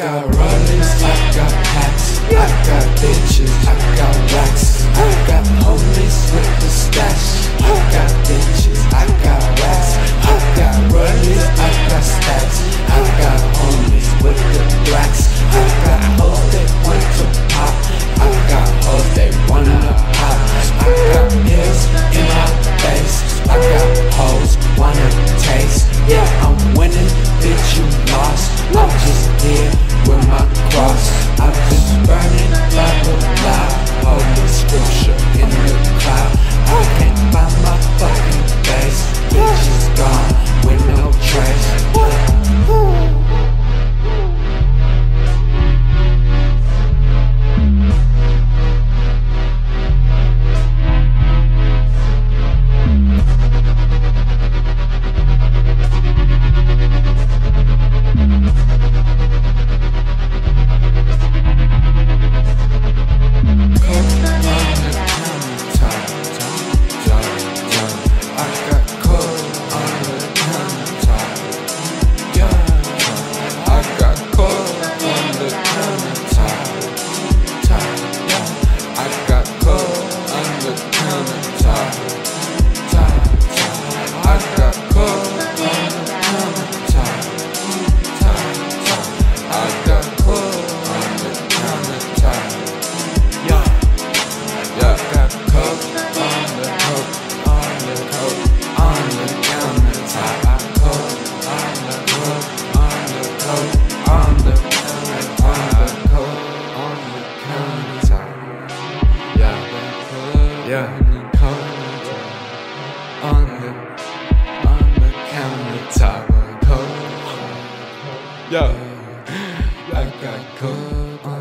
got rollies, I got hats, I got bitches, I got racks, I got homies with the stash. I got bitches, I got racks, I got rollies, I got stacks, I got homies with the racks. I got hoes that want to pop, I got hoes that wanna pop. I got pills in my face, I got hoes wanna taste. Yeah, I'm winning, bitch you lost. I'm just here with my cross. I'm just burning Bible loud, holy scripture in the cloud. I can't find my fucking face, bitch is gone with no trace. Yeah, on the countertop, coke. Yo, I got coke.